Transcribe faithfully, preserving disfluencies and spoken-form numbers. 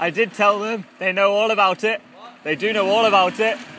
I did tell them. They know all about it. They do know all about it.